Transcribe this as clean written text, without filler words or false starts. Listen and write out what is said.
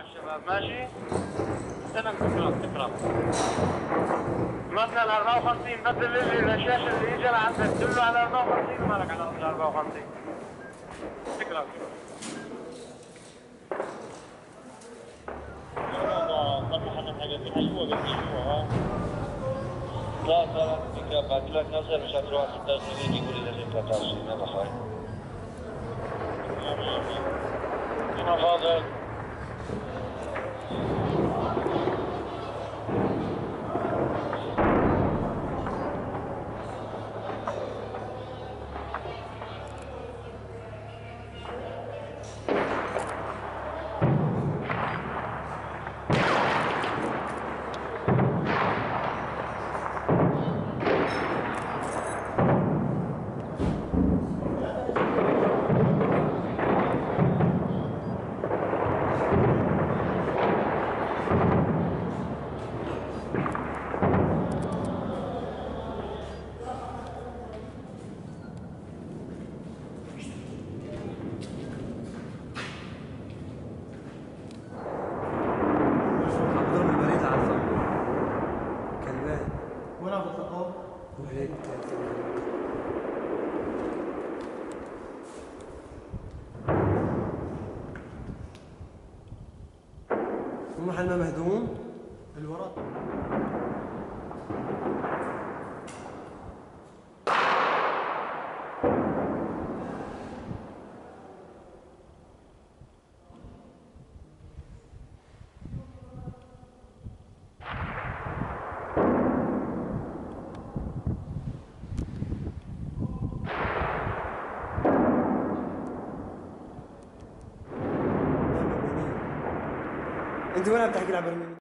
الشباب ماشي؟ استنى تكرم مثلا 54 بدل الشاشه اللي اجى لعندك دله على 54 ومالك على 54 تكرم طرح انا حاجه حلوه بس حلوه لا ترى فكره بعد لك نظر مش هتروح 26 يقول لي لازم 23 يلا خير هنا فاضل وين عم تطلقوا؟ وهيك محل ما مهدوم؟ الورق انت وين عم تحكي العبرانية؟